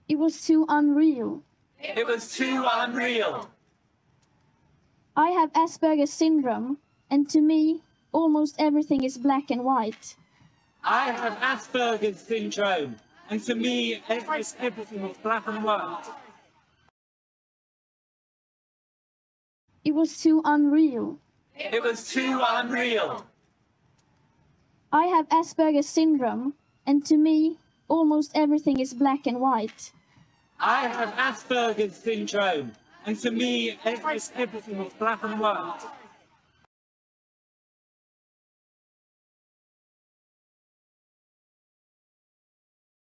It was too unreal. It was too unreal. I have Asperger's syndrome, and to me, almost everything is black and white. I have Asperger's syndrome, and to me, everything is black and white. It was too unreal. It was too unreal. I have Asperger's syndrome, and to me, almost everything is black and white. I have Asperger's syndrome, and to me, everything is black and white.